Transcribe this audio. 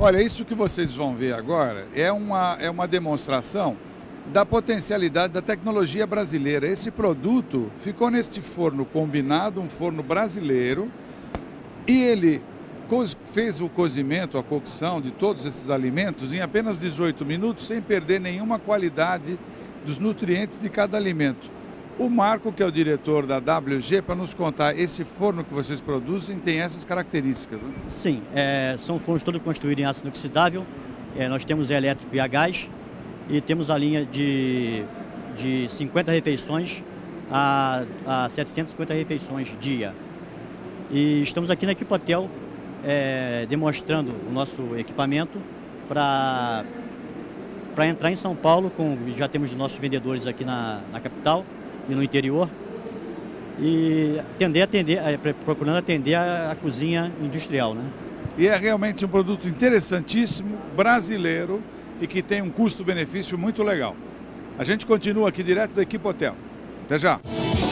Olha, isso que vocês vão ver agora é uma demonstração da potencialidade da tecnologia brasileira. Esse produto ficou neste forno combinado, um forno brasileiro, e ele fez o cozimento, a cocção de todos esses alimentos em apenas 18 minutos, sem perder nenhuma qualidade dos nutrientes de cada alimento. O Marco, que é o diretor da WG, para nos contar, esse forno que vocês produzem tem essas características, né? Sim, são fornos todos construídos em aço inoxidável, nós temos elétrico e a gás, e temos a linha de 50 refeições a 750 refeições dia. E estamos aqui na Equipotel demonstrando o nosso equipamento para entrar em São Paulo, já temos os nossos vendedores aqui na capital e no interior, e procurando atender a cozinha industrial, né? E é realmente um produto interessantíssimo, brasileiro, e que tem um custo-benefício muito legal. A gente continua aqui direto da Equipotel. Até já!